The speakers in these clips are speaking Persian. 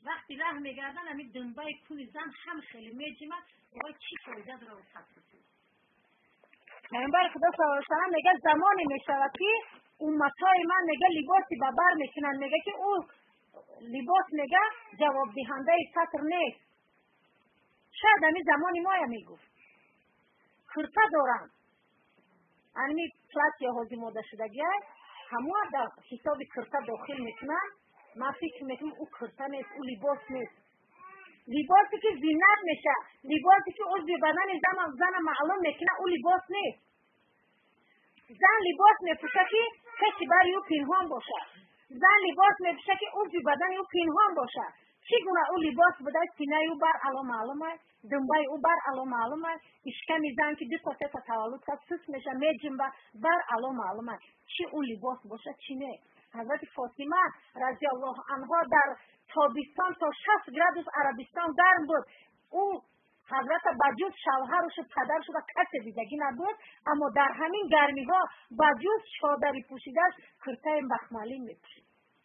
وقتی ره میگردن همین دنبای کون زن هم خیلی میجیمه وای چی فایده داره و سطرسی. پیامبر خدا صلی الله علیه و سلم میگه زمانی میشود که امتای من میگه لباسی به بر میکنن، میگه که او لباس میگه جواب دهنده سطر نیست. شاید همین زمانی ما میگفت کرته دارم همین پلاس یا حوزی موده شدگی همه در حساب کرته داخل میکنن. من فکر میکنم او کرته نیست، او لباس نیست. لباسی که زینت میشه، لباسی که عضو بدن زن معلوم میکنه، او لباس نیست. زن لباس میپوشه که کسی برای او پنهان باشه. زن لباس میپوشه که عضو بدن او پنهان باشه. چگونه او لباس بده؟ سینه او بر علا معلومه، دنبای او بر علا معلومه، اشکم زن که دو تا سه تا تولد کرد سوس میشه میجنبه بر علا معلومه. چی او لباس باشه چی نه. حضرت فاطمه رضی الله عنها در تابستان تا 60 گرادوس عربستان گرم بود. او حضرت بجوز شوهرش و پدرش و کسی دیدگی نبود، اما در همین گرمی ها بجوز چادری پوشیدش کرته مخملی میپوشید.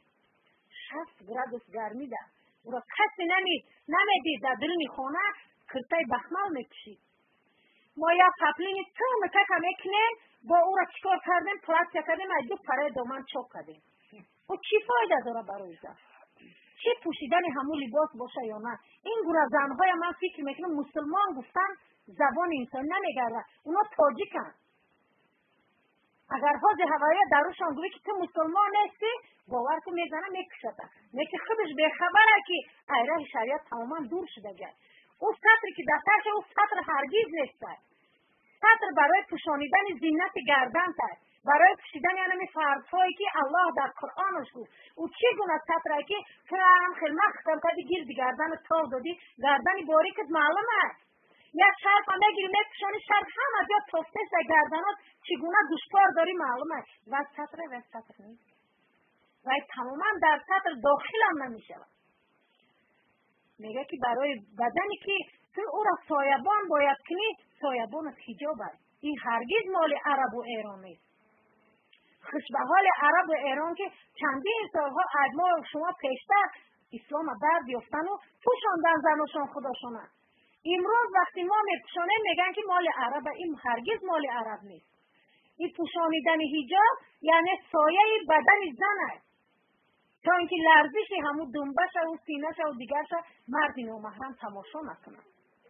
60 گرادوس گرمی ده او را کسی نمیدید در درون خانه کرته بخمل میپوشید. ما یا پپلین تک میکنیم با او را چیکار کردیم؟ پلاستیک کردیم از دو پره دامن چاپ کردیم. او چی فایده داره برای زن؟ چی پوشیدن همون لباس باشه یا نه؟ این گونه زنهای من فکر میکنم مسلمان گفتن زبان انسان نمیگرده، اونا تاجیکن. اگر حاج هوایی دروشان گوی که تو مسلمان نیستی باور تو میزنه میکشده، میگه خودش بخبره که ایره شریعت تماما دور شده گرد. او سطری که دستش او سطر هرگیز نیسته. سطر برای پوشانیدن زینت گردن تر، برای پوشیدن یعنی فرضهایی که الله در قرآنش گفت. او چگونه سطره که فرام خیلی مخکم کردی گیرد گردن تاو دادی گردن باریکت معلومه. یک شرف هم بگیری میپوشانی شرف هم از یاد تفته در گردنات چگونه گوشتار داری معلومه. و سطره و سطر نیست و تماما در سطر داخل هم نمیشه. میگه که برای بدنی که تو او را سایبان باید کنی، سایبان از حجاب است. این هرگز مال عرب و ایران نیست. خوش به حال عرب و ایران که چندین سالها ادما شما پیشتر اسلام برد یافتن و پوشاندن زناشان خداشانه. امروز وقتی ما میپوشانیم میگن که مال عرب، این هرگز مال عرب نیست. این پوشانیدن حجاب یعنی سایه بدن زن است تا اینکه لرزش همون دنبش و سینه‌ش و دیگرش مرد نامحرم تماشا نکنه.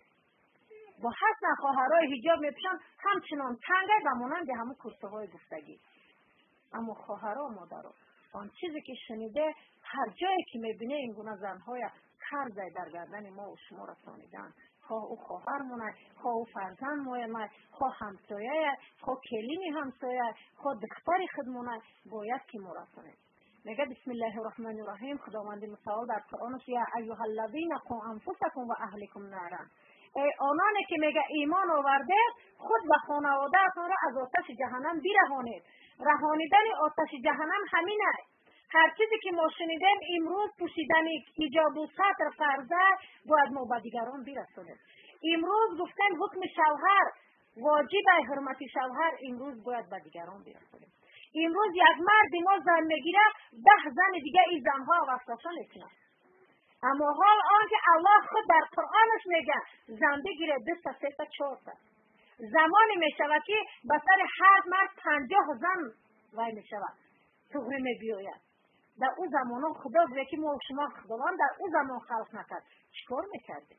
با حسن خواهرای حجاب میپوشن همچنان تنگه و مانند همون کرسه های گفتگی. اما خواهرها و مادرها آن چیزی که شنیده هر جایی که میبینه این گونه زنهای کرده در گردن ما و شما رسانیدن، خواه او خواهر مونه، خواه او فرزند مونه، خواه همسایه، خواه کلینی همسایه، خواه دختری خودمونه، باید که ما رسانید. میگه بسم الله الرحمن الرحیم. خداوند متعال در قرآنش یا ایها الذین قوا انفسکم و اهلکم نارا، ای آنانی که میگه ایمان آورده خود و خانواده‌تان را از آتش جهنم برهانید. رهانیدن آتش جهنم همینه. هر چیزی که ما شنیدیم امروز پوشیدن حجاب و سطر فرضه باید ما به دیگران برسونیم. امروز گفتن حکم شوهر واجب حرمت شوهر امروز باید به دیگران برسونیم. امروز یک مرد ما زن میگیره 10 زن دیگه این زنها وسوسه میکنه. اما حال آنکه الله خود در قرآنش میگه زن بگیره 2 تا 3 تا 4 تا، زمانی میشود که به سر هر مرد 50 زن وای میشود تغری میبیاید. در اون زمان خدا بگه که ما شما خداوند در اون زمان خلق نکرد، چیکار میکرده؟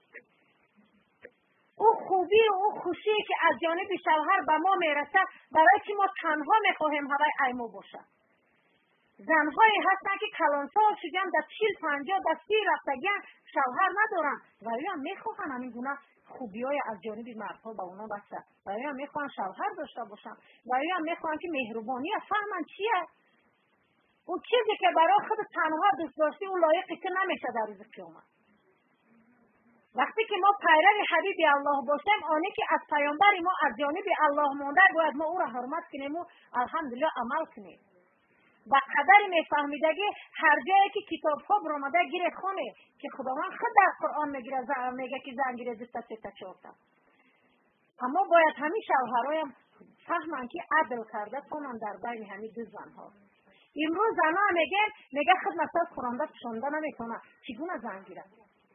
او خوبی و او خوشی که از جانب شوهر به ما میرسه برای که ما تنها میخواهیم هوای ایمو باشه. زنهایی هستن که کلانسال شدن در 40-50 در 30 رفتگن شوهر ندارن ولی هم میخواهن همین گونه خوبی های از جانب مردها به اونا بسته، ولی هم میخواهن شوهر داشته باشن، ولی هم میخواهن که مهربانی فهمن چیه. اون چیزی که برای خود تنها دوست داشتی اون لایقی که نمیشه در روز قیامت. وقتی که ما پیرو حبیب الله باشیم، آنی که از پیامبر ما از جانب الله مونده باید ما او را حرمت کنیم و الحمدلله عمل کنیم. با قدر میفهمیدگی هر جایی که کتاب ها برآمده گیره خونه که خداوند خود در قرآن میگه که زن گیره 2 تا 3 تا 4 تا. اما باید همین شوهرایم فهمن که عدل کرده کنن در بین همین 2 زنها. امروز زنها میگه خدمت خورنده پشانده نمیکنه، چگونه زن گیرد؟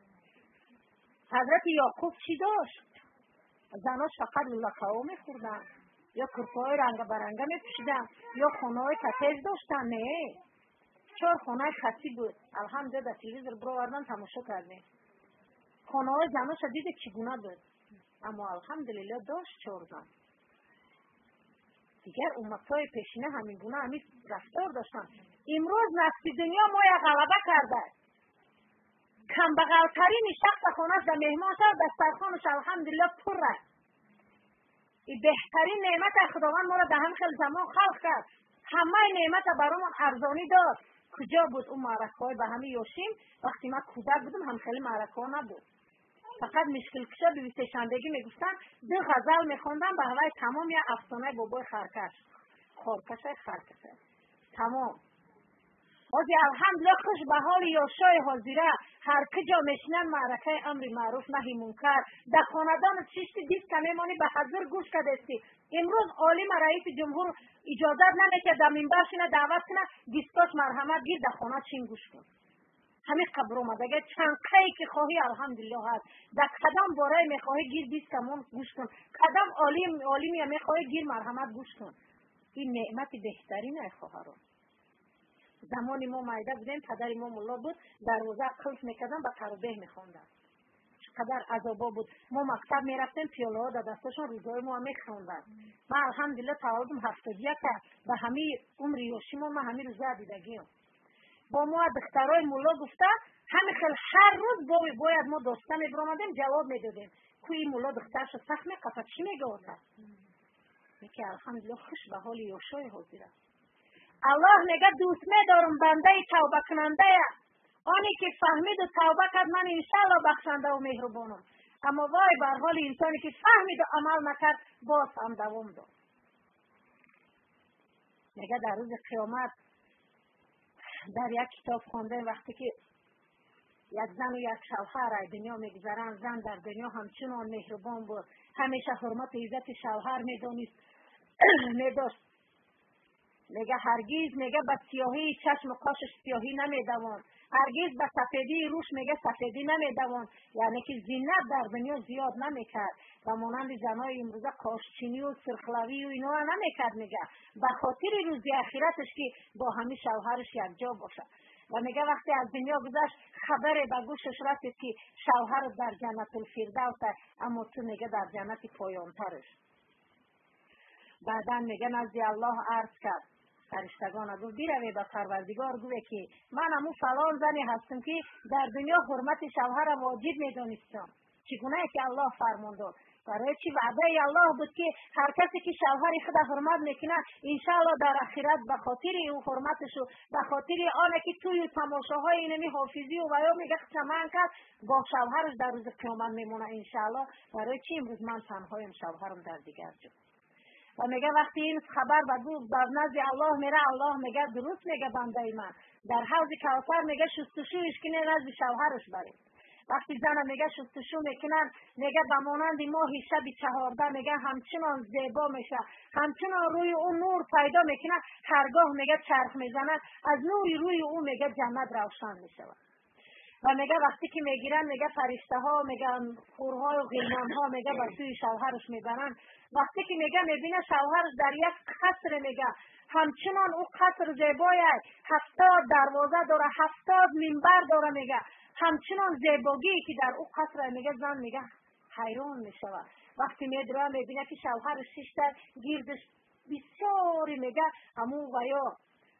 حضرت یعقوب چی داشت؟ زناش فقط لکه‌ها میخوردن یا کرتای رنگ برنگه میپوشیدن یا خونه‌های کتیج داشتن؟ نه، 4 خانه خاصی بود. الحمدلله تلویزیون برو آوردن تماشا کردیم. خانه‌های زناش دیدی چگونه بود، اما الحمدلله داشت 4 زن. دیگر امت‌های پیشینه همین گونه همین رفتار داشتن. امروز نفس دنیا ما یا غلبه کرده. کمبغل‌ترین شخص خانه‌اش در مهمان شد، دسترخوانش الحمدلله پر است. این بهترین نعمت خداوند ما را در همین خیلی زمان خلق کرد. همه نعمت برامون ارزانی داد. کجا بود اون معرکه‌های به همین یوشیم؟ وقتی من کودک بودم هم خیلی معرکه‌ها نبود. فقط مشکل کشا به سه‌شنبگی میگفتن 2 غزل میخوندن به هوای تمام یا افسانه بابای خرکش تمام. بازی الحمدلله خوش به حال یاشای حاضره هر کجا میشنن معرکه امر معروف نهی منکر در خاندان چشت دیست که میمانی به حضور گوش کردستی. امروز عالم رئیس جمهور اجازه نمیده در منبر شینه دعوت کنه دیستاش مرحمت گیر در خانه چین گوش کن. همین قبر اومده اگه چند قی که خواهی الحمدلله هست در قدم باره میخواهی گیر دیست کمون گوش کن، قدم عالمی میخواهی گیر مرحمت گوش کن. این نعمت بهترینه خواهران. زمانی ما مایده بودیم پدر ما ملا بود، دروازه قلف میکردن به تربیه میخوندن. چقدر عذابا بود. ما مکتب میرفتیم پیاله ها در دستاشون روزای ما میخوندن. من الحمدلله تولدم 71 به همین عمر یوشیمون من همین روزه دیدگیم. با ما دخترای ملا گفته همین خیلی هر روز باید ما دوسته میبرامدیم جواب میدادیم که این ملا دخترش سخت میقفت چی میگه اوتا؟ میگه الحمدلله خوش به حال یوشای حاضره. الله میگه دوست میدارم بنده توبه کننده آنی که فهمید و توبه کرد من انشاءالله بخشنده و مهربانم. اما وای بر حال انسانی که فهمید و عمل نکرد باز هم دوام داد. میگه در روز قیامت در یک کتاب خونده وقتی که یک زن و یک شوهر از دنیا میگذرن، زن در دنیا همچنان مهربان بود، همیشه حرمت و عزت شوهر میداشت. میگه هرگیز میگه به سیاهی چشم و قاشش سیاهی نمیدوان، هرگیز به سفیدی روش میگه سفیدی نمیدوان، یعنی که زینت در دنیا زیاد نمیکرد و مانند زنای امروزه کاشچینی و سرخلوی و اینا نمیکرد. میگه به خاطر روز آخرتش که با همین شوهرش یک جا باشه. و میگه وقتی از دنیا گذشت خبر به گوشش رسید که شوهر در جنت الفردوس، اما تو میگه در جنت پایانترش. بعدا میگه نزد الله عرض کرد فرشتگان گفت بیروی به پروردگار گوه که من همون فلان زنی هستم که در دنیا حرمت شوهر واجب میدانستم. چگونه که الله فرمان داد؟ برای چی وعده الله بود که هر کسی که شوهر خود حرمت میکنه انشاءالله در آخرت به خاطر او حرمتش و به خاطر آنه که توی تماشاهای اینمی حافظی و ویا میگه چمن کرد با شوهرش در روز قیامت میمونه انشاءالله. برای چی امروز من تنهایم شوهرم در دیگر جا؟ و میگه وقتی این خبر در نزد الله میره، الله میگه درست میگه بنده من در حوض کوثر میگه شستشویش کنه نزد شوهرش بره. وقتی زن میگه شستشو میکنن میگه به مانند ماه شب 14 میگه همچنان زیبا میشه، همچنان روی اون نور پیدا میکنه، هرگاه میگه چرخ میزنن از نوری روی اون میگه جنت روشن میشه. و میگه وقتی که میگیرن میگه فرشته ها میگن خورها و غلمان ها میگه به سوی شوهرش میبرن. وقتی که میگه میبینه شوهرش در یک قصر میگه همچنان او قصر زیبایی 70 دروازه داره، 70 منبر داره، میگه همچنان زیبایی که در او قصر میگه زن میگه حیران میشه. وقتی میدره میبینه که شوهرش ششتر گیردش بسیاری میگه همون و یا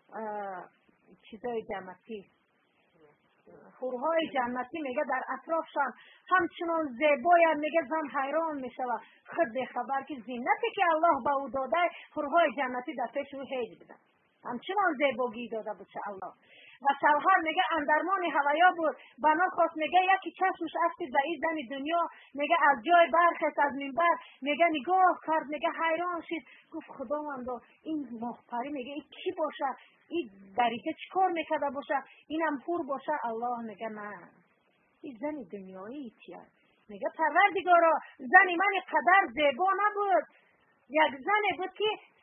چیزای جنتی حورهای جنتی میگه در اطرافشان همچنان زیبایی میگه زن حیران میشه و خود به خبر که زینتی که الله به او داده حورهای جنتی در پیش او هیچ بدن، همچنان زیبایی داده بود الله. و شوهر میگه اندرمان هوایا بود بنا خواست میگه یکی چشمش افتید به این زن دنیا میگه از جای برخست از منبر میگه نگاه کرد میگه حیران شد گفت خداوندا این ماهپری میگه این کی باشه، این دریده چیکار میکرده باشه، اینم حور باشه؟ الله میگه نه این زن دنیایی چیه؟ میگه پروردگارا زنی من قدر زیبا نبود، یک زنی بود که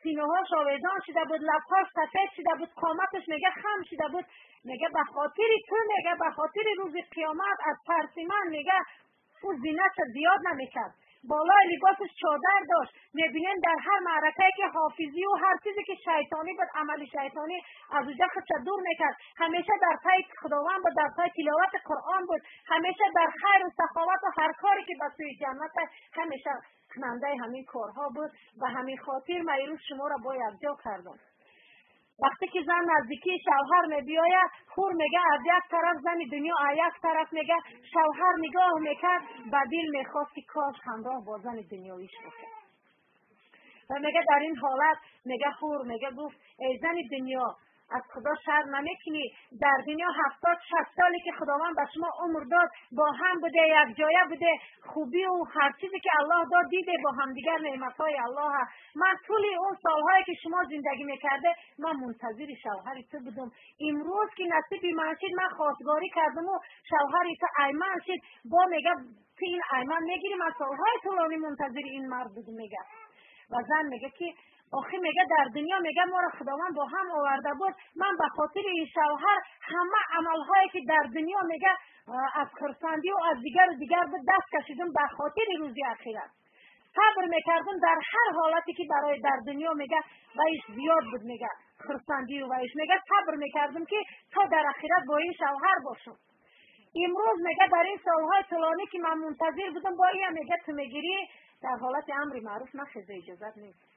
سینه هاش آویزان شده بود، لبهاش سفید شده بود، قامتش میگه خم شده بود. میگه به خاطر تو، میگه به خاطر روز قیامت از ترس من، میگه او زینت زیاد نمیکرد. بالای لباسش چادر داشت. میبینین در هر معرکه که حافظی و هر چیزی که شیطانی بود، عمل شیطانی، از اونجا خودش دور میکرد. همیشه در پای خداوند بود، در پای تلاوت قرآن بود، همیشه در خیر و سخاوت و هر کاری که به سوی جنت همیشه کننده همین کارها بود. و همین خاطر من امروز شما را با یکجا کردم. وقتی که زن نزدیکی شوهر میبیایه، خور میگه از یک طرف، زن دنیا از یک طرف میگه، شوهر نگاه میکرد به دل میخواست که کاش همراه با زن دنیاییش باشه. و میگه در این حالت میگه خور میگه گفت ای زن دنیا، از خدا شرم نمیکنی؟ در دنیا 70-60 سالی که خداوند به شما عمر داد، با هم بوده، یک جایه بوده، خوبی و هر چیزی که الله داد دیده، با هم دیگر نعمتهای الله هست. من طول اون سالهایی که شما زندگی میکرده، من منتظر شوهر تو بودم. امروز که نصیب من شد، من خواستگاری کردم و شوهر تو ایمن شد. با میگه تو این ایمن میگیری؟ من سالهای طولانی منتظر این مرد بودم. میگه و زن میگه که آخه میگه در دنیا میگه ما را خداوند با هم آورده بود، من به خاطر این شوهر همه عملهایی که در دنیا میگه از خرسندی و از دیگر بود دست کشیدم به خاطر روزی آخرت. صبر میکردم در هر حالتی که برای در دنیا میگه وایش زیاد بود، میگه خرسندی و وایش میگه صبر میکردم که تا در آخرت با این شوهر باشم. امروز میگه در این سالهای طولانی که من منتظر بودم با این میگه تو میگیری، در حالت امر معروف نخیزه، اجازت نیست.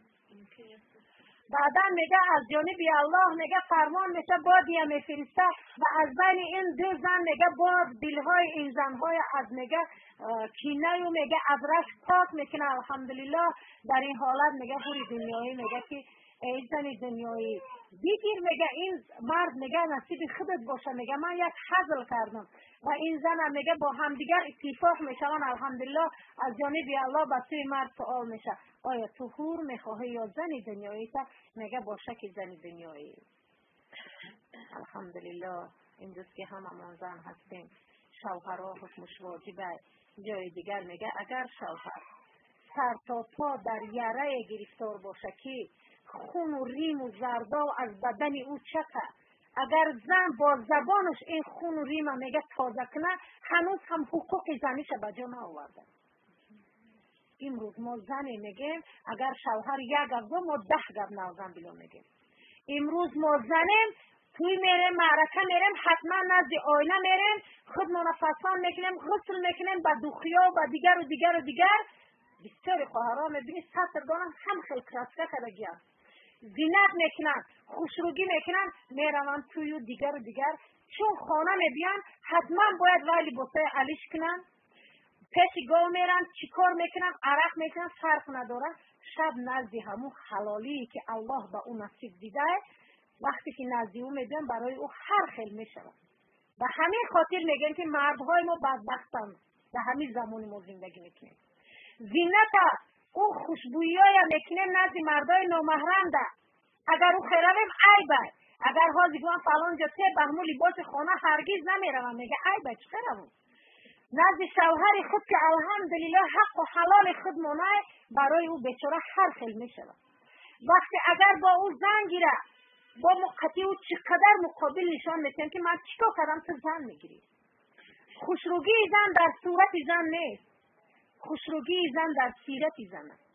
بعدا میگه از جانب الله میگه فرمان میشه بادیه میفرسته و از بین این دو زن میگه باد دلهای این زنهای از میگه کینه و میگه از رشک پاک میکنه. الحمدلله در این حالت میگه پوری دنیایی میگه که ای زن دنیایی بگیر، میگه این مرد میگه نصیب خودت باشه. میگه من یک حزل کردم و این زن هم میگه با همدیگر اتفاق میشون. الحمدلله از جانب الله به سوی مرد سوال میشه آیا تو حور میخواهی یا زن دنیایی؟ تا میگه باشه که زن دنیایی. الحمدلله اینجاست که هممون زن هستیم، شوهرها حکمش واجبه. جای دیگر میگه اگر شوهر سر تا پا در یره گرفتار باشه که خون و ریم و زردال از بدن او چکه، اگر زن با زبانش این خون و ریم میگه تازه کنه، هنوز هم حقوق زنیش به جا نآورده. امروز ما زنی میگیم اگر شوهر یک گپ گفت ما 10 گپ نازن بلو میگیم. امروز ما زنیم توی میریم معرکه میریم حتما نزد آینه میریم خودمون فسان میکنیم، غسل میکنیم به دوخیا و به دیگر و دیگر و دیگر. بسیاری خواهرها میبینی سطر دارن هم خیلی کرسکه کدگیم زینت میکنن، خوشروگی میکنن، میروان توی و دیگر چون خانه میبین حتما باید ولی لباسای علیش کنن، پیش گاو میرن چیکار میکنن، عرق میکنن، فرق نداره. شب نزدی همون حلالی که الله به اون نصیب دیده، وقتی که نزدی اون میبین برای او هر خیل میشود. و همین خاطر میگن که مردهای ما بدبختن، به همین زمان ما زندگی میکنیم. زینت او خوشبویی های میکنیم نزدی مردای نامحرم ده. اگر او خیرویم عیبه، اگر حاضی گوان فلان جا ته به همون لباس خانه هرگز نمیروم، میگه عیبه چه خیرویم. نزد شوهر خود که الحمدلله حق و حلال خود مانه، برای او بیچاره هر خیل میشود. وقتی اگر با او زن گیره با مقطعی او چقدر مقابل نشان میتیم که من چیکار کردم تو زن میگیری. خوشروگی زن در صورت زن نیست، خوشروگی زن در سیرت زن است.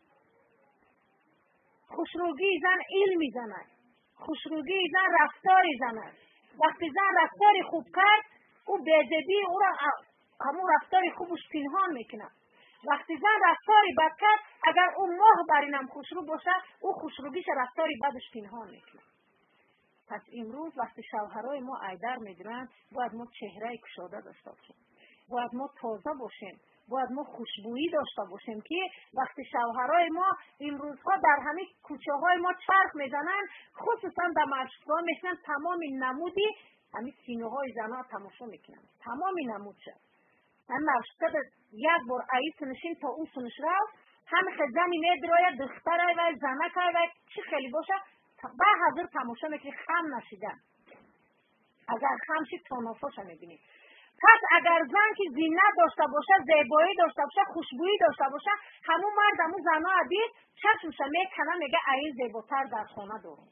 خوشروگی زن علمی زن است، خوشروگی زن رفتاری زن است. وقتی زن رفتاری خوب کرد او بی‌ادبی او را همون رفتاری خوبش پنهان میکنه. وقتی زن رفتاری بد کرد اگر او ماه برینم خوشرو باشه او خوشروگیش رفتاری بدش پنهان میکنه. پس امروز وقتی شوهرای ما ایدر میگیرن باید ما چهره کشاده داشته باشیم، باید ما تازه باشیم، باید ما خوشبویی داشته باشیم که وقتی شوهرای ما امروزها در همه کوچه های ما چرخ میزنن، خصوصا در مسجدها میشنن تمام نمودی همین سینه های زنها تماشا میکنن، تمام نمود شد. هم مسجد یک بار ای سنشین تا اون سنش رو هم خزنی میدرای دخترای و زنکای و چی خیلی باشه به حضور تماشا میکنی خم نشیدن. اگر خم شید تانافاشا میبینید. پس اگر زن که زینت داشته باشه، زیبایی داشته باشه، خوشبویی داشته باشه، همون مرد همون زنا دید چشمش میکنه میگه این زیباتر در خانه دارم.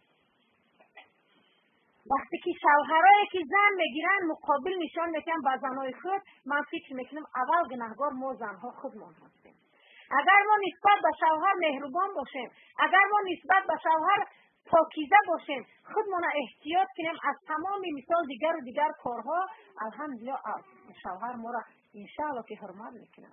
وقتی که شوهرایی که زن میگیرن مقابل نشان میکنن با زنای خود، من فکر میکنم اول گناهکار ما زنها خودمان هستیم. اگر ما نسبت به شوهر مهربان باشیم، اگر ما نسبت به شوهر پاکیزه باشیم، خودمان احتیاط کنیم از تمام مثال دیگر کارها، الحمدلله شوهر ما را انشاءالله که حرمت میکنن.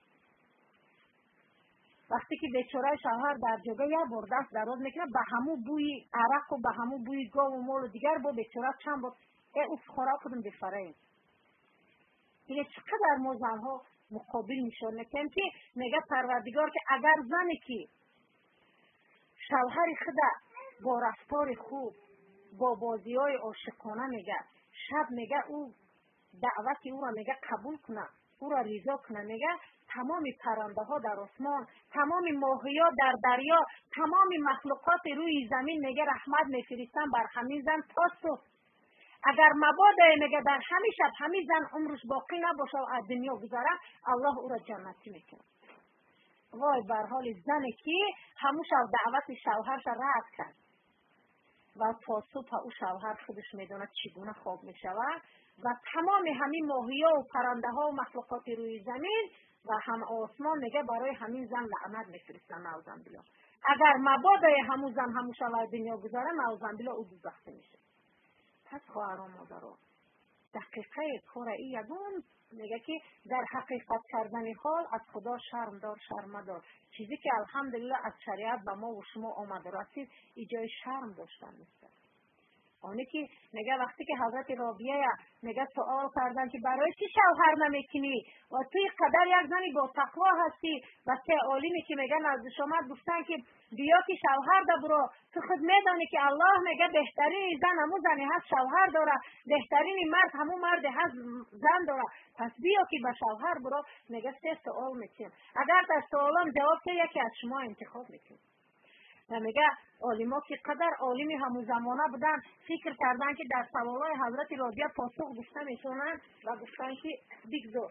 وقتی که بیچاره شوهر در جگه یک بار دست دراز میکنه، به همون بوی عرق و به همون بوی گاو و مال و دیگر با بیچاره چند بار او خوراک کدوم بفره. این چقدر ما زنها مقابل نشان میکنیم که میگه پروردگار که اگر زنی که شوهر خود با رفتار خوب، با بازی‌های عاشقانه میگه، شب میگه او دعوت او را میگه قبول کنه، او را رضا کنه، میگه تمام پرنده ها در آسمان، تمام ماهی‌ها در دریا، تمام مخلوقات روی زمین میگه رحمت میفرستن بر همین زن تا صبح. اگر مبادا میگه در همین شب همین زن عمرش باقی نباشه و از دنیا گذره، الله او را جنتی میکنه. وای بر حال زنی که همون شب دعوت شوهرش رد کرد و تا صبح او شوهر خودش میدونه چگونه خواب میشود و تمام همین ماهی‌ها و پرنده ها و مخلوقات روی زمین و هم آسمان میگه برای همین زن لعنت میفرستن. نعوذ بالله. اگر مبادا همون زن همون شب دنیا گذاره، نعوذ بالله او دوزخ میشه. پس خواهران مادران، دقیقه کار این یگان میگه که در حقیقت کردن حال از خدا شرم دار، شرم دار. چیزی که الحمدلله از شریعت به ما و شما آمده رسید ایجای شرم داشتن نیست. آنی که میگه وقتی که حضرت رابیه میگه سوال کردن که برای چی شوهر نمیکنی و توی قدر یک زنی با تقوا هستی و سه عالمی که میگه نزد شما گفتن که بیا که شوهر ده برو، تو خود میدانی که الله میگه بهترین زن همون زنی هست شوهر داره، بهترین مرد همون مرد هست زن داره، پس بیا که به شوهر برو. میگه سه سوال میکنیم، اگر در سوالام جواب که یکی از شما انتخاب میکنیم. و میگه عالما که قدر عالمی همون زمانه بودن فکر کردن که در سوالای حضرت رابیه پاسخ گفته میشونن و گفتن که بگذار.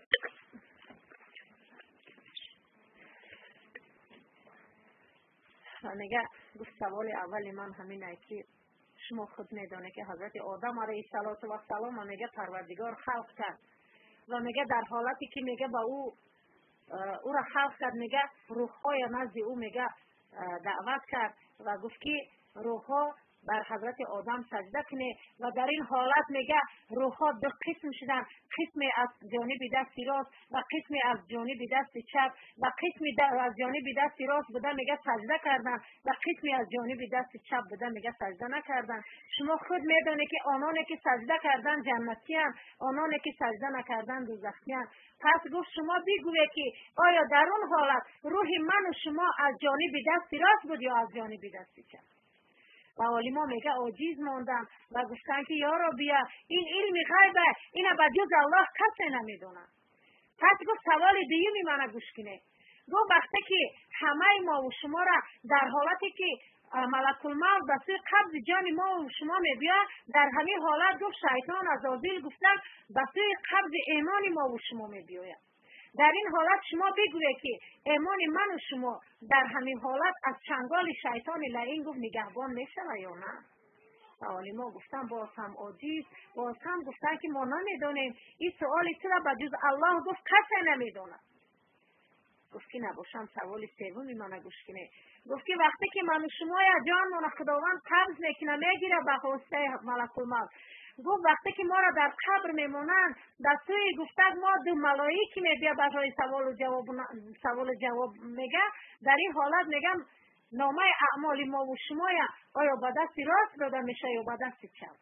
و میگه گفت سوال اول من همینه که شما خود میدانه که حضرت آدم علیه السلام میگه پروردگار خلق کرد و میگه در حالتی که میگه با او را خلق کرد، میگه روح‌های نزد او میگه دعوت کرد و گفت که روح‌ها بر حضرت آدم سجده کنه و در این حالت میگه روح‌ها دو قسم شدن، قسمی از جانب دست راست و قسمی از جانب دست چپ و قسمی از جانب دست راست بوده میگه سجده کردن و قسمی از جانب دست چپ بوده میگه سجده نکردن. شما خود میدونید که آنانی که سجده کردن جنتیان، آنانی که سجده نکردن دوزخیان. پس گفت شما بگویید که آیا در اون حالت روح من و شما از جانب دست راست بود یا از جانب دست چپ؟ و عالما میگه عاجز ماندن و گفتن که یا ربی این علم غیبه، اینا به جز الله کسی نمیدونه. پس گفت سوال دیگه منو گوش کنه. گفت وقتی که همه ما و شما را در حالتی که ملک الموت به سوی قبض جان ما و شما میبیا، در همین حالت گفت شیطان عزازیل گفتن به سوی قبض ایمان ما و شما میبیاید. در این حالت شما بگویید که ایمان من و شما در همین حالت از چنگال شیطان لعین گفت نگهبان میشه یا نه؟ عالما گفتن باز هم عاجز، باز هم گفتن که ما نمیدونیم این سوال چرا به جز الله گفت کسی نمیدونه. گفت که نباشم سوال سومی من گوش کنه. گفت که وقتی که من و شما یا جان من خداوند قبض میکنه میگیره به واسطه ملک الموت، گفت وقتی که ما را در قبر میمونن دستوی گفتن ما دو ملائکه میبیا برای سوال و جواب میگه، در این حالت میگم نامه اعمال ما و شما آیا به دست راست داده میشه یا به دست چپ؟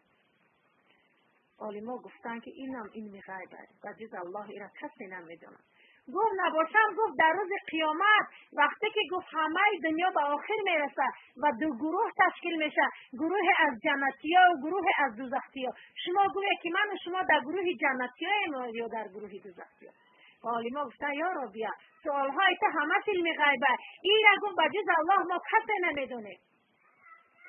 عالما گفتن که اینم این غیبه و جز الله اینا کسی نمیدونه. گفت نباشم گفت در روز قیامت وقتی که گفت همه دنیا به آخر میرسه و دو گروه تشکیل میشه، گروه از جنتی‌ها و گروه از دوزخی‌ها، شما گویید که من و شما در گروه جنتی‌ها یا در گروه دوزخی‌ها؟ عالما گفتن یا ربی سوالهای تو همه علم غیبه، این را گفت بجز الله ما کسی نمیدونه.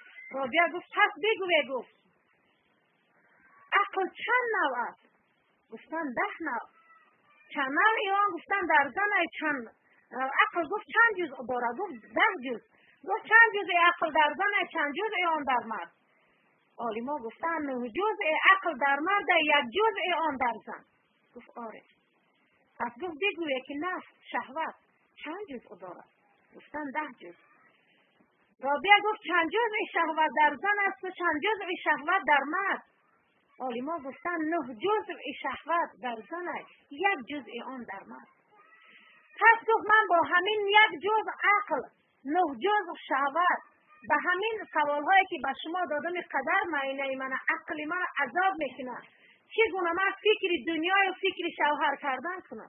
ربی گفت پس بگو گفت عقل چند نوع است؟ گفتن 10 نوع. چند نوع ایمان گفتن در زن چند عقل گفت چند جزء داره؟ گفت 10 جزء. گفت چند جزء عقل در زن چند جزء آن در مرد؟ عالما گفتن 9 جزء عقل در مرد 1 جزء آن در زن. گفت آره. پس گفت بگویه که نفس شهوت چند جزء داره؟ گفتن 10 جزء. رابعه گفت چند جزء شهوت در زن است و چند جزء شهوت در مرد؟ عالما گفتن 9 جزء شهوت در زن است، 1 جزء آن در مرد. پس گفت من با همین 1 جزء عقل 9 جزء شهوت به همین سوالهایی که به شما دادم قدر معینه من عقل من عذاب میکنه، چگونه من فکر دنیا و فکر شوهر کردن کنم؟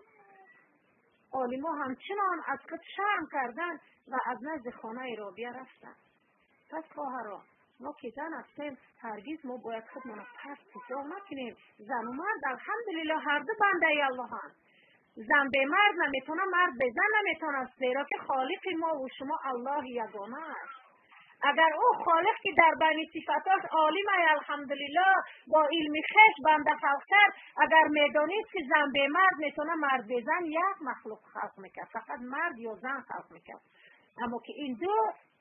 عالما همچنان از خود شرم کردن و از نزد خانه رابعه رفتن. پس خواهران ما که زن هستیم هرگز ما باید خودمون پست حساب نکنیم. زن و مرد الحمدلله هر دو بنده الله هستند. زن به مرد نمیتونه، مرد به زن نمیتونه، زیرا که خالق ما و شما الله یگانه است. اگر او خالق که در بین صفاتش عالم ای الحمدلله با علم خیش بنده خلق کرد، اگر میدانید که زن به مرد میتونه، مرد به زن یک مخلوق خلق میکرد، فقط مرد یا زن خلق میکرد. اما که این دو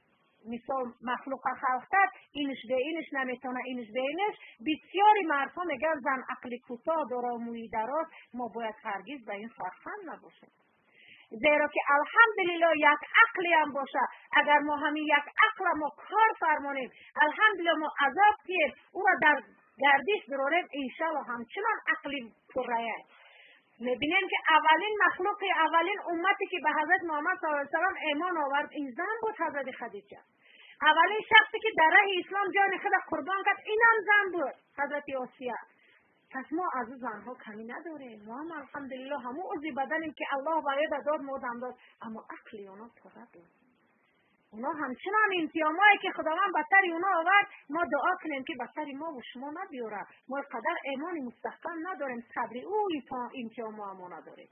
مثال مخلوق خلق کرد، اینش به اینش نمیتونه، اینش به اینش. بسیاری مردها میگن زن عقل کوتاه داره و موی دراز، ما باید هرگز به این سرخند نباشیم. زیرا که الحمدلله یک عقلی هم باشه، اگر ما همین یک عقل ما کار فرمانیم، الحمدلله ما عذاب کیم او را در گردش براریم، انشاءالله همچنان عقلی پررایه. میبینیم که اولین مخلوق، اولین امتی که به حضرت محمد صلی الله علیه وسلم ایمان آورد این زن بود، حضرت خدیجه. اولین شخصی که در راه اسلام جان خود قربان کرد اینم زن بود، حضرت آسیه. پس ما از زنها کمی نداریم، ما هم الحمدلله همون عضو بدنیم که الله باید داد ما هم داد، اما عقلی اونا پره داریم. اونا همچنان امتحانایی که خداوند به سر اونا آورد، ما دعا کنیم که به سر ما و شما نبیاره. ما قدر ایمان مستحکم نداریم، صبر او امتحان ما هم نداریم.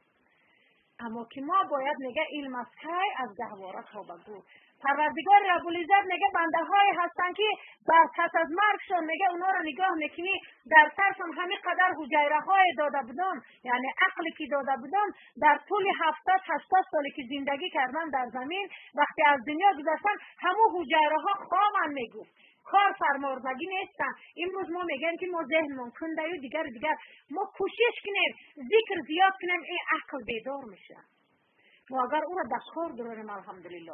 اما که ما باید نگه علم از خیر از گهوارت ها بگو. پروردگار رب العزت میگه بنده های هستن که پس از مرگشون میگه اونا رو نگاه میکنی در سرشون همین قدر حجیره های داده بودن، یعنی عقلی که داده بودن در طول 70-80 سالی که زندگی کردن در زمین، وقتی از دنیا گذشتن همون حجیره ها خوابن میگفت، کار فرماردگی نیستن. امروز ما میگیم که ما ذهنمون کنده و دیگر ما کوشش کنیم ذکر زیاد کنیم، این عقل بیدار میشه. ما اگر او را دستخور داریم الحمدلله.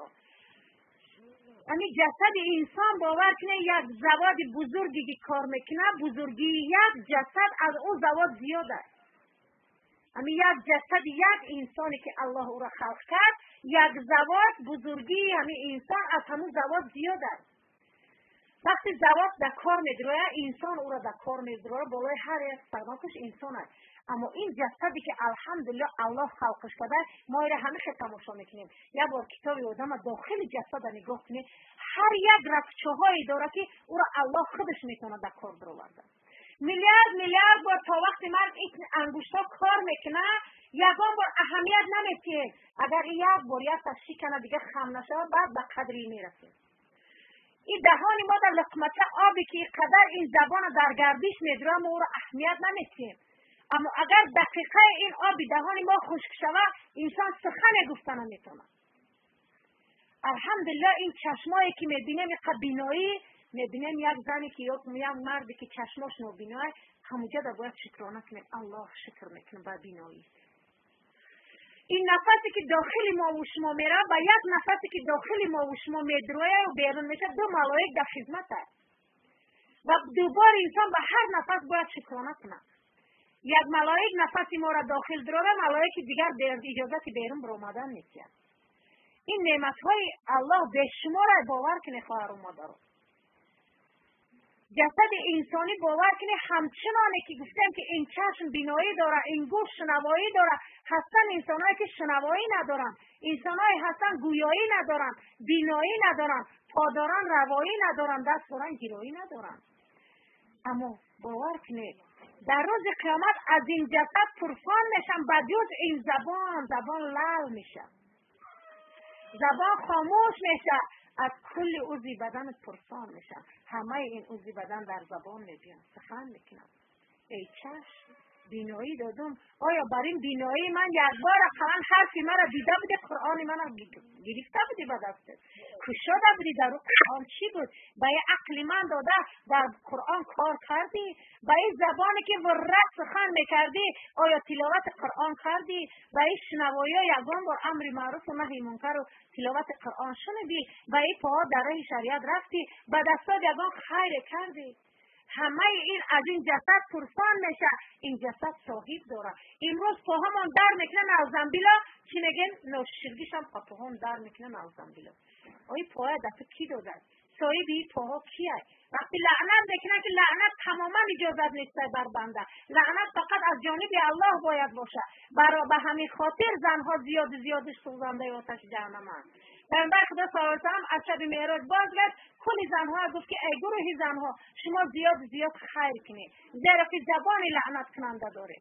امی جسد انسان باور کنه یک زواد بزرگی که کار میکنه، بزرگی یک جسد از او زواد زیاده. امی یک جسد یک انسانی که الله او را خلق کرد، یک زواد بزرگی امی انسان از همون زواد زیاده. وقتی زواد در کار میدروه، انسان او را در کار میدروه، بالای هر یک سرماکش انسان است. اما این جسدی که الحمدلله الله خلقش کرده، ما را همه خیلی تماشا میکنیم. یک بار کتاب آدم داخل جسد نگاه کنیم، هر یک رفچه هایی داره که او را الله خودش میتونه در کار درآورده. میلیارد بار تا وقتی مرد این انگشتا کار میکنه، یکان بار اهمیت نمیده. اگر یک بار یک تشریح کنه دیگه خم نشه، بعد به قدری میرسه. این دهانی ما در لقمت آبی که قدر این زبان در گردش میدره، ما او را اهمیت نمیدیم. اما اگر دقیقه این آبی دهانی ما خشک شود، انسان سخن گفتن نمیتونه. الحمدلله این چشمایی که میبینیم بینایی، میبینیم یک زنی که یک مردی که چشماش نابینای، همونجا در باید شکرانه کنیم، الله شکر میکنیم بر بینایی. این نفسی که داخل ما و شما میره و یک نفسی که داخل ما و شما میدروه و بیرون میشه، دو ملائک در خدمت است و دوبار انسان به هر نفس باید شکرانه کنه. یک ملائک نفسی ما را داخل دروه، ملائک دیگر اجازت بیرون برآمدن نیست. این نعمت های الله به شما را باور کنه خواهر و مادر. جسد انسانی باور کنه همچنانه که گفتم که این چشم بینایی داره، این گوش شنوایی داره. هستن انسانایی که شنوایی ندارن، انسانایی هستن گویایی ندارن، بینایی ندارن، پا دارن روایی ندارن، دست دارن گیرایی ندارن. اما باور کنه در روز قیامت از این جسد طرفان میشن، بجز این زبان لال میشه، زبان خاموش میشه، از کل عضو بدن پرسان میشن. همه این عضو بدن در زبان میبین، سخن میکنن. ای چشم بینایی دادم. آیا بر این بینایی من یک بار اقلا حرفی مرا دیده بودی؟ قرآن من گرفته بودی به دستت؟ کشاده بودی در قرآن؟ چی بود؟ به این عقل من داده در قرآن کار کردی؟ به این زبانی که ورق سخن میکردی آیا تلاوت قرآن کردی؟ به این شنوایی یگان بار امر معروف و نهی منکر و تلاوت قرآن شنیدی؟ به این پاها در راه شریعت رفتی؟ به دستات یگان خیر کردی؟ همه این از این جسد پرسان میشه. این جسد صاحب داره. امروز پاهمان در میکنه نوزنبیلا، چی میگن؟ نوشیرگیش هم پاهام در میکنه نوزنبیلا. آی پاه دفعه کی داده؟ صاحب این پاها کیه؟ وقتی لعنت میکنه که لعنت تماما اجازت نیست بر بنده. لعنت فقط از جانب الله باید باشه. برای به همین خاطر زنها زیاد سوزنده آتش جهنم هست. پیامبر خدا صلی الله علیه و سلم از شب معراج بازگشت، کلی زنها گفت که ای گروه زنها شما زیاد خیر کنید، زیرا که زبان لعنت کننده داره.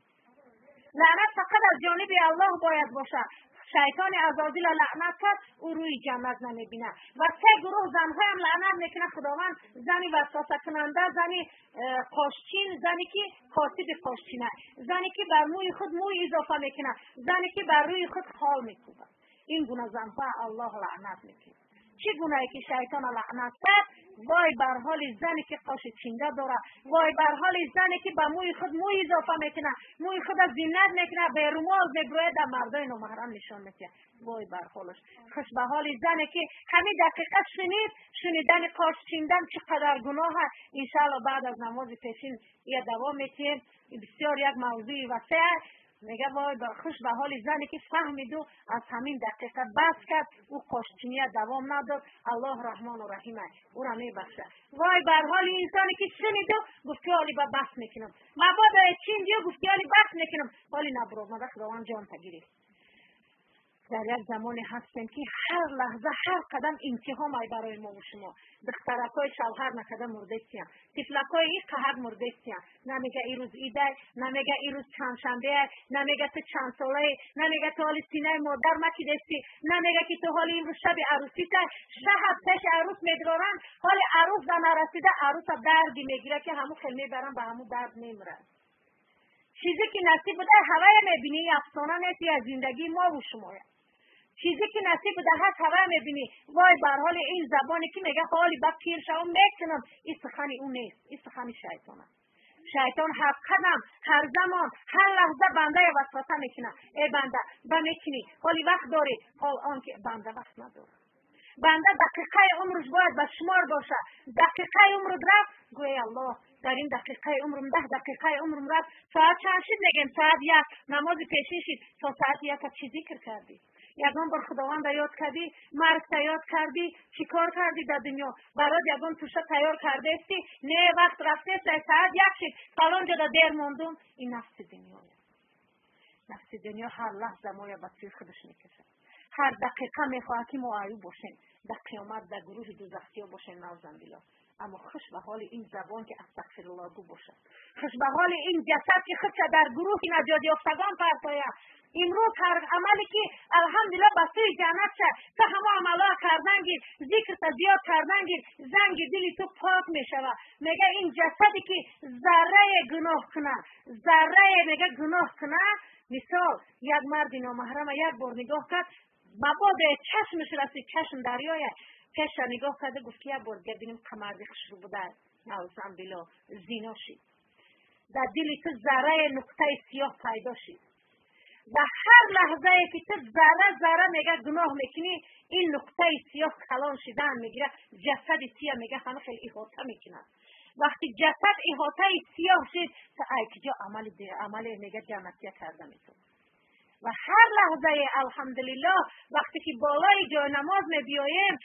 لعنت فقط از جانب الله باید باشه. شیطان عزازیل لعنت کرد، او روی جنت نمیبینه. و سه گروه زنها هم لعنت میکنه خداوند: زنی وسوسه کننده، زنی قاشچین، زنی که کاسب قاشچینه، زنی که بر موی خود موی اضافه میکنه، زنی که بر روی خود خال میکوبه. این گونه زنها الله لعنت میکنه. چه گناهی که شیطان لعنت کرد؟ وای بر حال زنی که قاش چینده داره، وای بر حال زنی که به موی خود موی اضافه میکنه، موی خود زینت میکنه، به رومال میبروه، در مردای نامحرم نشان میده. وای بر حالش. خوش به حال زنی که همین دقیقه شنیدن قاش چیندن چقدر گناه هست. انشاءالله بعد از نماز پیشین یه دوام میتیم. بسیار یک موضوع وسیع. میگه وای بر خوش به حال زنی که فهمید و از همین دقیقه بس کرد، او قاشچینی دوام نداد. الله رحمان و رحیم او را میبخشه. وای بر حال انسانی که شنید و گفت که حالی با بس میکنم، مبادا چین دیو گفت که حالی بس میکنم، حالی نبرو مده خداوند جان تگیری. در یک زمانی هستیم که هر لحظه هر قدم امتحان برای ما و شما. دخترکای شوهر نکده مردستیم، تفلکای این قهر مردستیم. نمیگه این روز ایده، نمیگه این روز چند شنبه، نمیگه تو چند ساله، نمیگه تو حالی سینه مادر مکی دستی، نمیگه که تو حالی این روز شب عروسی تا شهر پیش عروس میگرارن، حالی عروس نرسیده عروس دردی میگیره که همون خیلی برن به همون درد نمیره. چیزی که نصیب بوده هوای میبینی، افسانه نیستی از زندگی ما و شمایه. چیزی که نصیب بوده هست هوای میبینی. وای بر حال این زبانی که میگه حالی با پیر شوم میکنم، این سخن اون نیست، این سخن شیطانه. شیطان هر قدم هر زمان هر لحظه بنده وسوسه میکنه. ای بنده بمیکنی، حالی وقت داری، حال آن که بنده وقت نداره. بنده دقیقه عمرش باید به شمار باشه. دقیقه عمرت رفت، گوی الله در این دقیقه عمرم 10 دقیقه عمرم رفت. ساعت چند شد؟ میگم ساعت 1. نماز پیشین شد تا ساعت 1 چی ذکر کردی؟ یگان بار خداوند یاد کردی؟ مرگ یاد کردی؟ چی کار کردی در دنیا؟ برات یگان توشه تیار کرده استی؟ نه وقت رفته ساعت 1 شد فلان جا دیر موندم. این نفس دنیاه. نفس دنیا هر لحظه مایا بسیر خودش میکشه. هر دقیقه میخواه که ما عیوب باشیم، در قیامت در گروه دوزخیا باشیم نوزنبیلا. اما خوش به حال این زبان که استغفر الله گو باشه. خوش به حال این جسد که خودش در گروه نجات یافتگان فرسایه. امروز هر عملی که الحمدلله بسوی جنت شد، تا همه عملا کردنگیر، ذکر تا زیاد کردنگیر، زنگ دلی تو پاک میشوه. میگه این جسدی که ذره گناه کنه، ذره میگه گناه کنه. مثال یک مرد نامحرم یک بار نگاه کرد، مبادا چشمش رسید چشم دریایه، پیش نگاه کرده گفت که یک بار گردینیم قمردی خشرو بوده، نعوذ بالله زنا شید. در دلی تو ذره نقطه سیاه پیدا شید. در هر لحظه که تو ذره میگه گناه میکنی، این نقطه سیاه کلان شدن میگیره، جسد سیاه میگه همه خیلی احاطه میکنه. وقتی جسد احاطه سیاه شد تا ای کجا عمل میگه جنتیه کرده میتونه. و هر لحظه الحمدلله وقتی که بالای جای نماز میبیاییم،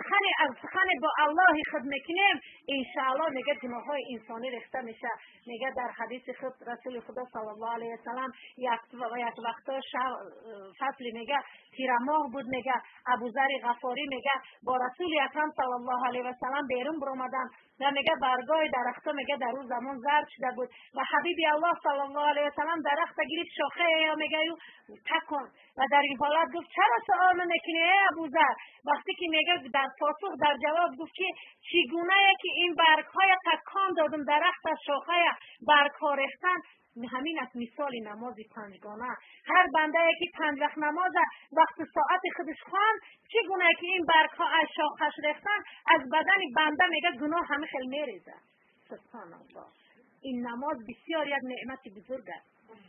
سخن با الله خود میکنیم، انشاءالله میگه گناه های انسانی رفته میشه. میگه در حدیث خود رسول خدا صلی الله علیه وسلم یک وقتا فصل میگه تیرماه بود، میگه ابوذر غفاری میگه با رسول اکرم صلی الله علیه وسلم بیرون برآمدن و میگه برگای درخت میگه در اون زمان زرد شده بود و حبیب الله صلی الله علیه وسلم درخت گرفت شاخه یا میگه تکن و در این حالت گفت چرا سوال میکنی ای ابوذر؟ وقتی که میگه در پاسخ در جواب گفت که چگونه که این برگ های تکان دادم درخت از شاخه برگ ها ریختن، همین از مثال نماز پنجگانه. هر بنده که 5 وقت نماز وقت ساعت خودش خواند، چگونه که این برگ‌ها از شاخش ریختن، از بدن بنده میگه گناه همه خیلی میریزه. سبحان الله. این نماز بسیار یک نعمت بزرگ است.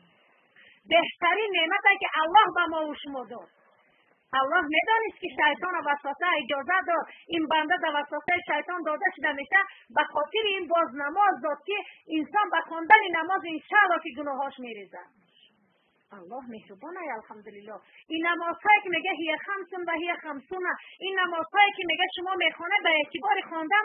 بهترین نعمت است که الله به ما و شما داد. الله میدانست که شیطان وسوسه اجازه داد، این بنده در وسوسه شیطان داده شده میشه، به خاطر این باز نماز داد که انسان به خواندن نماز انشاءالله که گناهاش میریزه. الله مهربانه. الحمدلله. این نمازهایی که میگه هی خمسون و هی خمسونه، این نمازهایی که میگه شما میخونه به اعتبار خواندن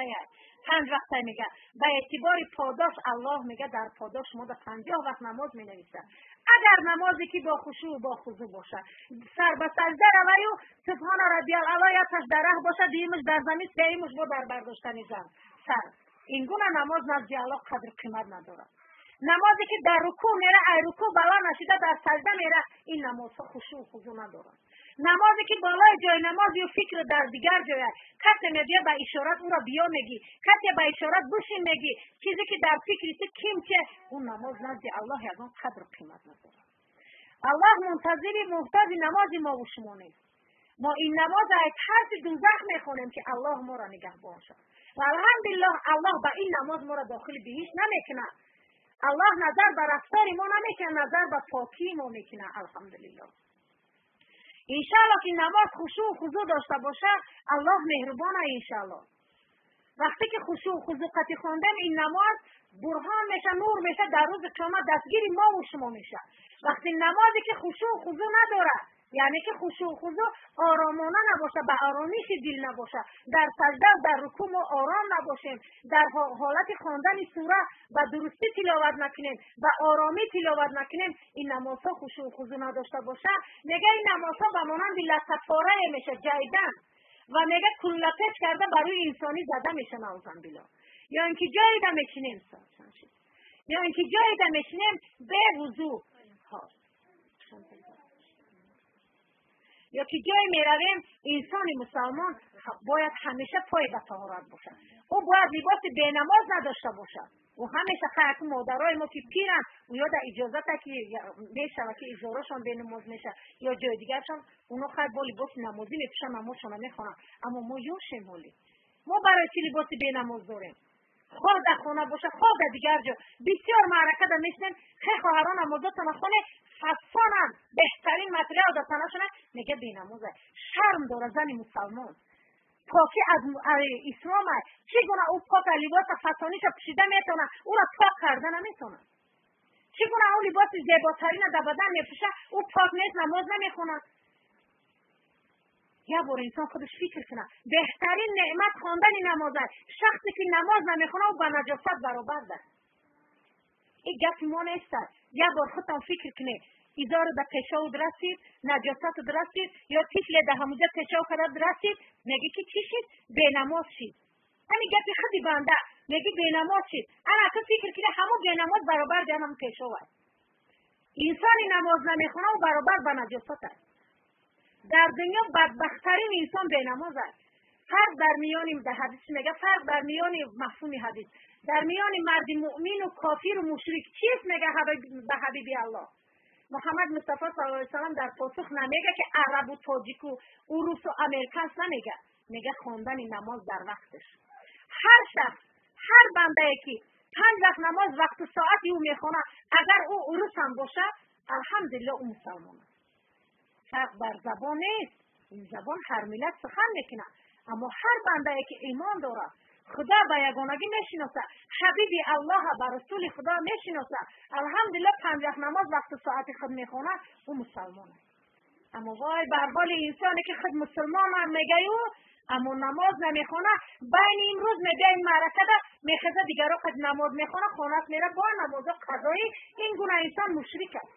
5 وقت میگه، به اعتبار پاداش الله میگه در پاداش شما در 50 وقت نماز مینویسه. اگر نمازی که با خشوع و با خضوع باشه، سر به سجده روی و سبحان ربی الاعلی یکش در ره باشه، دیمش در زمین، سیمش با در برداشتن سر. این گونه نماز نزد الله قدر قیمت نداره. نمازی که در رکوع میره ای رکوع بالا نشیده در سجده میره، این نمازها خشوع و خضوع نداره. نمازی که بالای جای نماز و فکر در دیگر جای، کسی میگه به اشارت او را بیا میگی، کسی به اشارت بشین میگی، چیزی که در فکری تو کیم چه، اون نماز نزد الله یگان قدر قیمت نداره. الله منتظر محتاج نماز ما و شما نیست. ما این نماز از حرف دوزخ میخونیم که الله ما را نگهبان شد و الحمدلله الله به این نماز ما را داخل بهشت نمیکنه. الله نظر به رفتار ما نمیکنه، نظر به پاکی ما میکنه. الحمدلله. انشاءالله که نماز خشوع و خضوع داشته باشه، الله مهربانه. انشاءالله وقتی که خشوع و خضوع قطعی خواندن این نماز برهان میشه، نور میشه، در روز قیامت دستگیر ما و شما میشه. وقتی نمازی که خشوع و خضوع نداره، یعنی که خشوع و خضوع آرامانه نباشه، به آرامیش دل نباشه، در سجده و در رکوع ما آرام نباشیم، در حالت خواندن سوره و درستی تلاوت نکنیم، به آرامی تلاوت نکنیم، این نمازها خشوع و خضوع نداشته باشه، میگه این نمازها به مانند لطفاره میشه، جیدن و میگه کلپش کرده برای انسانی زده میشه. نعوذ بالله. یا اینکه جایی ده میشینیم یا اینکه جایی ده میشینیم به وضو یا که جایی میرویم، انسان مسلمان باید همیشه پای به طهارت باشه. او باید لباس بینماز نداشته باشه. و همیشه خیلی مادرای ما که پیرن و یا در اجازت که میشه که اجارهشان بینماز میشه یا جای دیگرشان، اونا خیلی با لباس نمازی میپوشن، نمازشان میخونن. اما ما یوشیم مولی، ما برای چی لباس بینماز داریم؟ خواه در خونه باشه، خواه در دیگر جا. بسیار معرکه در میشنیم، خیلی خواهران نمازات نخونه حسانم بهترین مطلع در تنشونه، میگه بینمازه. شرم داره زن مسلمان، پاکی از اسلام هست. چگونه او پاک لباس فسانیش پوشیده میتونه، او را پاک کرده نمیتونه؟ چگونه او لباس زیباترین در بدن میپوشه، او پاک نیست، نماز نمیخونه؟ یه بار انسان خودش فکر کنه، بهترین نعمت خواندن نماز است. شخصی که نماز نمیخونه او با نجاست برابر است. این گپ ما نیست. یه بار خودتان فکر کنه، ایزار به تشهد رسید، نجاست رسید، یا طفل ده همونجا تشهد رسید، میگه که چی شد؟ بینماز شد. همین گپی خودی بنده میگه بینماز شد. انا تو فکر کنه همون بینماز برابر جانم تشهد. انسانی نماز نمیخونه و برابر به نجاست است. در دنیا بدبختترین انسان بینماز است. فرق در میان در حدیث میگه، فرق در میان مفهوم حدیث در میان مرد مؤمن و کافر و مشرک چیست؟ میگه به حبیب الله محمد مصطفی صلی الله علیه و سلم در پاسخ نمیگه که عرب و تاجیک و روس و امریکاست، نمیگه، میگه خواندن نماز در وقتش. هر شخص، هر بنده که 5 وقت نماز وقت و ساعتی او میخونه، اگر او روس هم باشه، الحمدلله او مسلمانه. فرق بر زبان نیست. این زبان هر ملت سخن میکنه، اما هر بنده که ایمان داره، خدا به یگانگی میشناسه، حبیب الله به رسول خدا میشناسه، الحمدلله 5 وقت نماز وقت ساعت خود میخونه، او مسلمانه. اما وای بر حال انسانی که خود مسلمان هم میگه اما نماز نمیخونه، بین امروز میگه این معرکه ده میخزه دیگرها خود نماز میخونه، خونت میره با نماز قضایی. این گناه انسان مشرک است.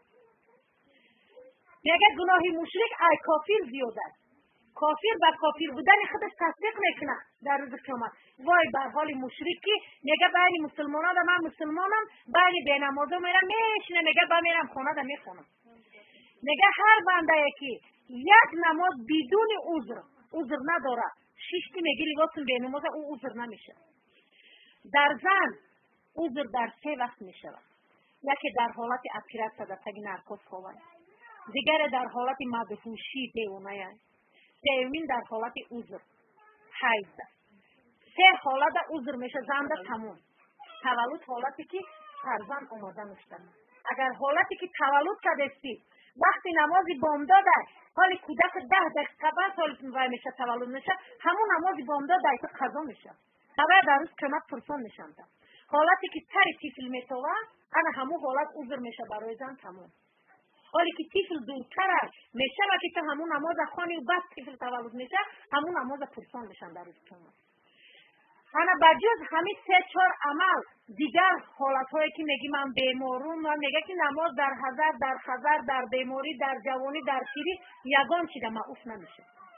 میگه گناهی مشرک ای کافر زیاد است. کافر و کافر بودن خودش تصدیق میکنه در روز قیامت. وای بر حال مشرکی میگه بین مسلمانا ده من مسلمانم، بین بینمازا میرم میشینه، میگه با میرم خانه ده میخونم. میگه هر بنده که یک نماز بدون عذر نداره، شیشتی میگه لباسون بینمازه، او عذر نمیشه. در زن عذر در 3 وقت میشه. یکی در حالت اپیرات صدتگی نرکوز خواه، دیگر در حالت مدهوشی بیونه، سومین در حالت عذر حیض. سه حالت عذر میشه زنده تموم. تولد حالتی که فرزند اومده نشده. اگر حالتی که تولد کردستی وقتی نمازی بامداد حالی کودک 10 دقیقه بعد حالی میشه تولد میشه، همون نمازی بامداد که قضا میشه. خبر در روز قیمت پرسان میشن. حالتی که تری تیفل میتوه انا همون حالت عذر میشه برای زن تموم. حالی که تیفل دورتر میشه و که تو همون نماز خانی و بعد تیفل تولد میشه، همون نماز پرسان میشن در روز قیمت. انا بجز همین 3-4 عمل دیگر حالت هایی که میگی من بیمارم و میگه که نماز در حضر در بیماری در جوانی در پیری یگان چیده معوف نمیشه.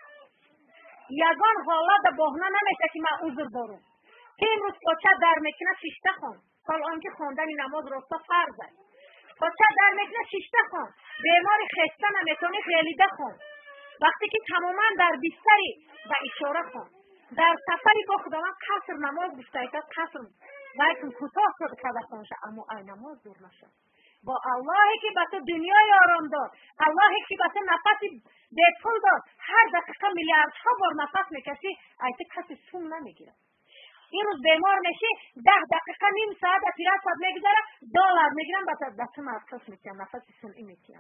یگان حالت بهانه نمیشه که من عذر دارم. که امروز پاچه در میکنه 6 خون. حال آنکه خواندن نماز راستا فرض است. پاچه در میکنه 6 خون. بیماری خسته نمیتونی خیلی بخون. وقتی که تماما در بستری و اشاره خون. در سفری با خداوند قصر نماز گفته که قصر وقتی کوتاه شد که خونشه، اما ای نماز دور نشد. با اللهی که به تو دنیای آرام داد، اللهی که به تو نفس بی‌پول داد، هر دقیقه میلیاردها بار نفس میکشی، ایت کسی سون نمیگیره. این روز بیمار میشی 10 دقیقه نیم ساعت پیرات میگذره $1 میگیرن به تو مرکز میکنن نفس سونی میکنن.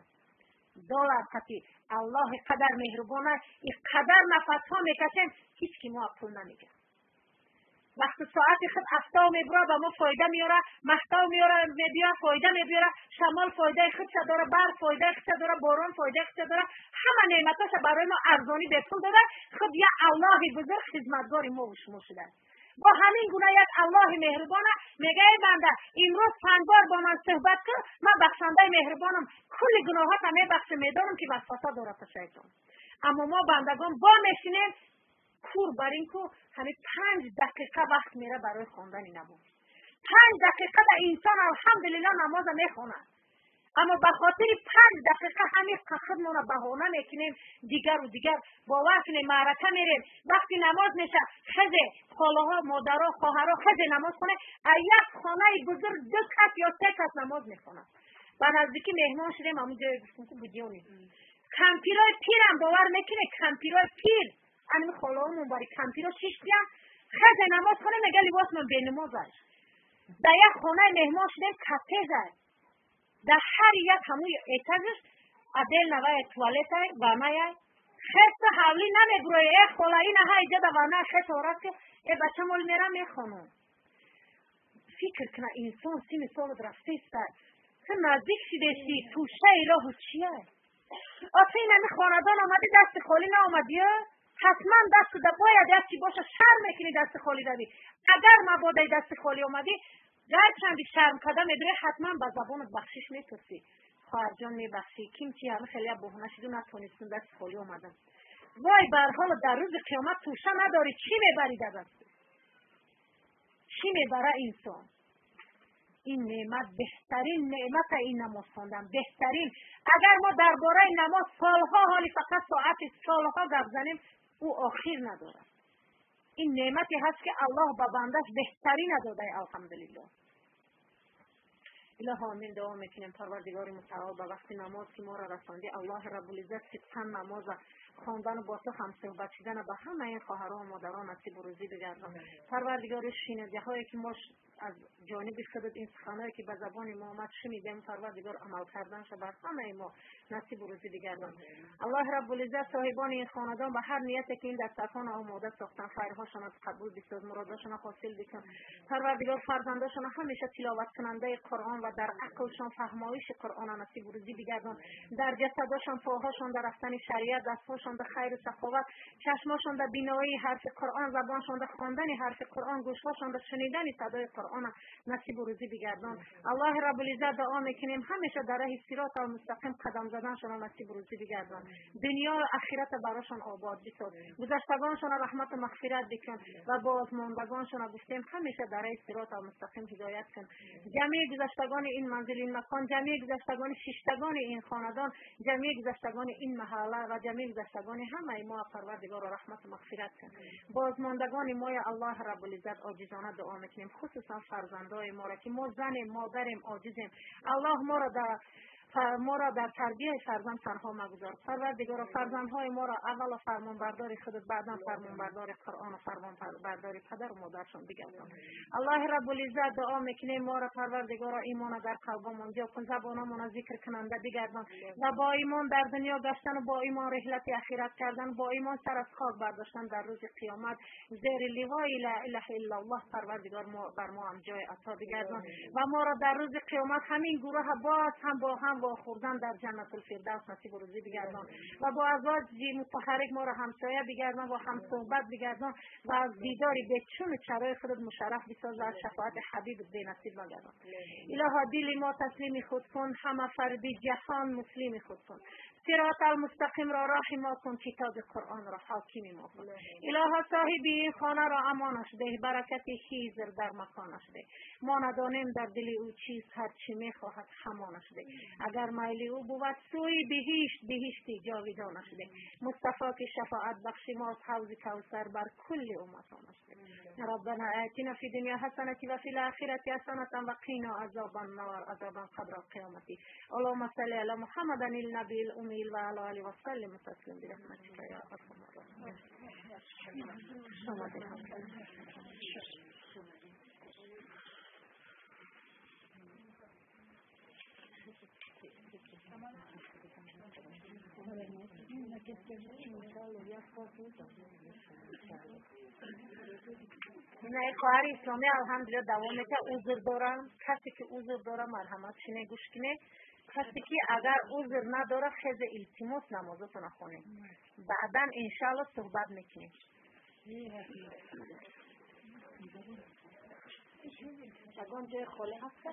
$1 خطی الله قدر مهربانه این قدر نفس ها میکشن هیچ کی ما پول نمیگه. وقتی ساعت خود افتا میبره به ما فایده میاره، محتاو میاره میبیاره فایده میبیاره، شمال فایده خودش داره، برف فایده خودش داره، باران فایده خودش داره، همه نعمتاش برای ما ارزانی به پول داده. خود یه الله بزرگ خدمتگار ما و شما شده. با همین گونه یک الله مهربانه میگه ای بنده امروز 5 بار با من صحبت کن، من بخشنده مهربانم، کل گناهات هم میبخشم، میدانم که وسوسه دارد شیطان. اما ما بندگان با میشینیم کور بر این کو همین 5 دقیقه وقت میره برای خواندن نماز. 5 دقیقه در انسان الحمدلله نماز میخونه، اما به خاطر 5 دقیقه همین خودمون رو بهانه میکنیم دیگر و دیگر باور کنیم معرکه میریم. وقتی نماز میشه خزه خالاها مادرها خواهرها خزه نماز کنه، یک خانه بزرگ 2 کس یا 3 کس نماز میخونه. به نزدیکی مهمان شدیم همون جای گفتم که بودیونی کمپیرای پیرم باور میکنه کمپیرای پیر همین خالاهامون برای کمپیرا 6 دیم خزه نماز کنه میگه لباس من به نماز هست. در یک خانه مهمان شدیم کتیز هست، در هر یک همون ایتازش عدل نوای توالت های وانه های خیست حولی نمیگروی ای خولا این ها ایجا در وانه خیست آرد که ای بچه مول میرم میخونم. فکر کنه انسان 30 سال رفته است که نزدیک شدهشی توشه راه چیه؟ آخه این همی خاندان آمدی دست خالی نامدی ها؟ حتما دست ده باید یکی باشه شرم میکنی دست خالی دوی. اگر مباده دست خالی آمدی گر چندی شرم کده میدونی حتما با زبانت بخشش میترسی. خواهر جان میبخشی کیم چی همه خیلی بهونه شدی نتونستون دست خالی آمدن. وای برحال در روز قیامت توشه نداری چی میبری در دست؟ چی میبره انسان؟ این نعمت بهترین نعمت این نماز خواندن بهترین. اگر ما درباره نماز سالها حالی فقط ساعت سالها گپ زنیم او آخر نداره. این نعمتی هست که الله به بندش بهترین داده الحمدلله. الهی آمین دعا میکنیم پروردگار متعال به وقت نماز که ما را رساندی الله رب العزت صدقاً نماز خواندن با تو هم صحبت شدن به همه این خواهران و مادران نصیب و روزی بگردان. پروردگار شنیده هایی که ما از جانب خودت این سخنایی که به زبان ما آمد شنیدیم پروردگار عمل کردنش بر همه ما نصیب و روزی بگردان. الله رب العزت صاحبان این خاندان به هر نیتی که این دستان آماده ساختن خیرهاشون از قبول بساز مرادشون حاصل بکن. پروردگار فرزنداشون همیشه تلاوت کننده قرآن و در عقلشون فهمایش قرآن نصیب و روزی بگردان. در جسدشون پاهاشون در رفتن شریعت، دستاشون در خیر و سخاوت، چشماشون در بینایی حرف قرآن، زبانشون در خواندن حرف قرآن، گوشهاشون در شنیدن صدای قرآن نصیب و روزی بگردان. الله رب العزت دعا میکنیم همیشه در راه صراط المستقیم قدم زدنشون نصیب و روزی بگردان. دنیا و آخرت براشون آباد بساز. گذشتگانشون رحمت و مغفرت بکن و بازماندگانشون گفتیم همیشه در راه صراط المستقیم هدایت کن. جمعی گذشتگان این منزل این مکان، جمعی گذشتگان ششتگان این خاندان، جمعی گذشتگان این محله و جمعی گذشتگان همه ما پروردگار رحمت و مغفرت کن. بازماندگان ما الله رب العزت عاجزانه دعا میکنیم خصوصا خصوصا فرزندای ما را که ما زنیم مادریم عاجزیم. الله ما را در تربیت فرزند تنها مگذار. پروردگارا فرزندهای ما را اول فرمان برداری خودت، بعدا فرمان برداری قرآن و فرمان برداری پدر و مادرشون بگردان. الله رب العزت دعا میکنیم ما را پروردگارا ایمان در قلبمون جا کن، زبانمون ذکر کننده بگردان و با ایمان در دنیا گشتن و با ایمان رحلت اخرت کردن، با ایمان سر از خاک برداشتن در روز قیامت زیر لوای لا اله الا الله پروردگار ما بر ما هم جای عطا بگردان و ما را در روز قیامت همین گروه باز هم با هم خوردن در جنت الفردوس نصیب و روزی بگردان و با ازواج متحرک ما را همسایه بگردان و هم صحبت بگردان و از دیدار بچون چرای خودت مشرف بساز و از شفاعت حبیب به نصیب بگردان. الها دل ما تسلیم خود کن، همه فردی جهان مسلم خود کن، صراط المستقیم را راه ما کن، کتاب قرآن را حاکم ما کن. الها صاحب این خانه را امانش ده، برکت خیزر در مکانش ده. ما ندانیم در دل او چیز، هر چی میخواهد همانش ده. اگر میل او بود سوی بهشت جاودانش ده. مصطفی که شفاعت بخش ما حوض کوثر بر کل امتانش ده. ربنا آتنا فی دنیا حسنه و فی الاخره حسنه و قنا عذاب النار، عذاب قبر القیامت. اللهم صل علی محمد النبی الامي وعلى آله وسلم تسليما برحمتك يا ارحم الراحمين. نه خواهر اسلامی الحمدلله دوام میده. عذر دارم، کسی که عذر داره مرحمت شینه گوش کنه. کسی که اگر عذر نداره خیز التماس نمازتون خونه، بعدا انشالله صحبت میکنیم. شگان جای خالی هست؟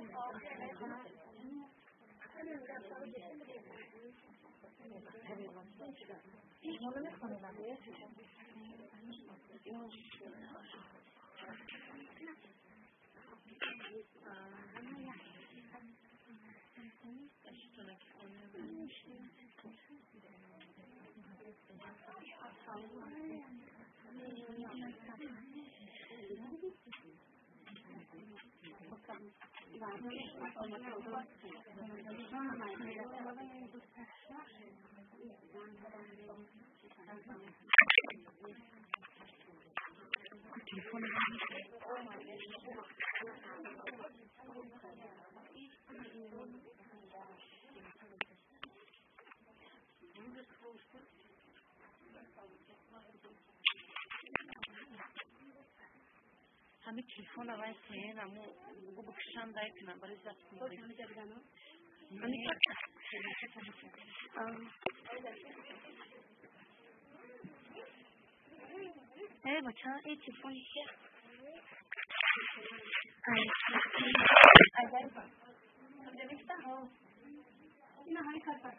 همه تلفن رو باید کنین همه بکشم باید کنم برای زد کنم ای بچه ها ای تلفن چیه؟ اینا همه کار پر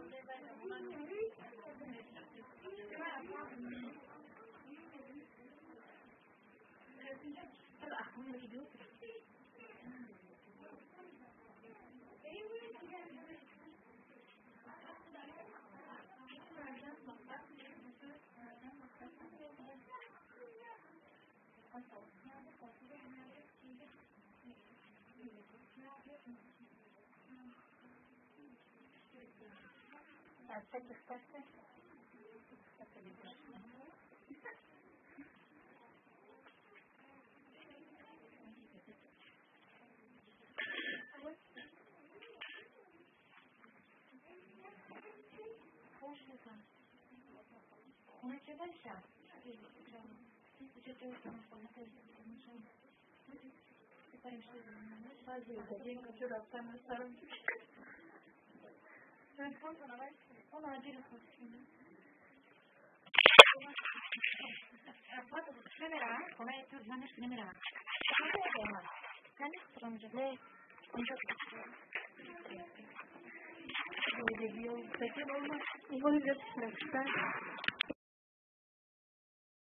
خونه چه باشم؟